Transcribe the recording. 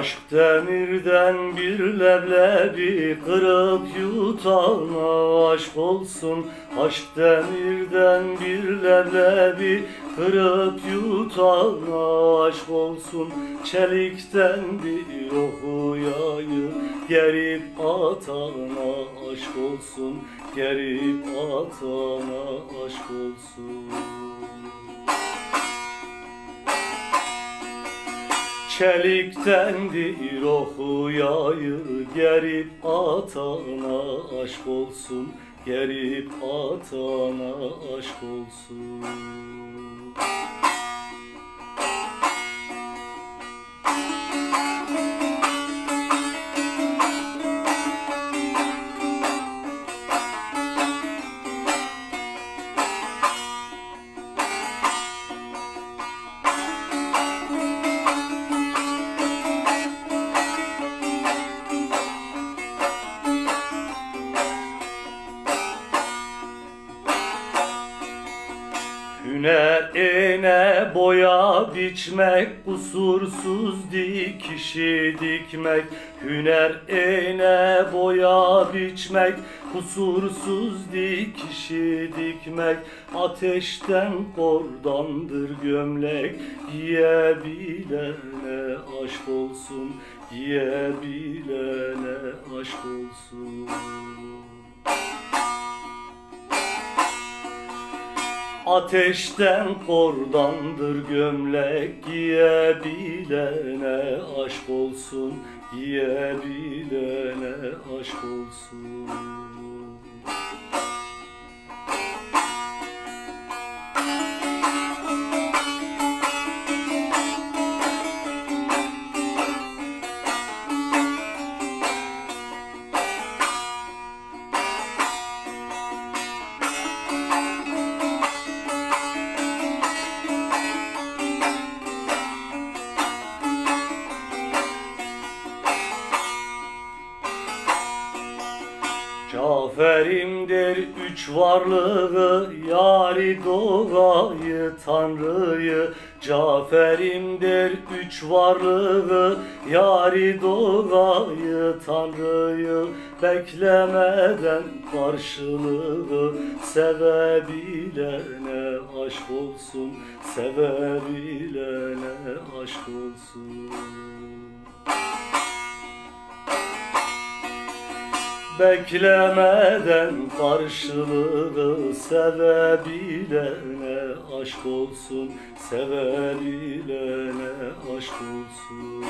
Aşk demirden bir leblebi kırıp yutana aşk olsun. Aşk demirden bir leblebi kırıp yutana aşk olsun. Çelikten bir oku yayı gerip atana aşk olsun. Gerip atana aşk olsun. Çeliktendir oku yayı gerip atana aşk olsun. Gerip atana aşk olsun. Hüner ene boya biçmek, kusursuz dikişi dikmek. Hüner ene boya biçmek, kusursuz dikişi dikmek. Ateşten kordandır gömlek, giyebilene aşk olsun. Giyebilene aşk olsun. Ateşten kordandır gömlek, giyebilene aşk olsun. Giyebilene aşk olsun. Cafer'imdir üç varlığı, yari doğayı Tanrı'yı. Cafer'imdir üç varlığı, yari doğayı Tanrı'yı. Beklemeden karşılığı, sevebilene aşk olsun. Sevebilene aşk olsun. Beklemeden karşılığı, sevebilene aşk olsun. Sevebilene aşk olsun.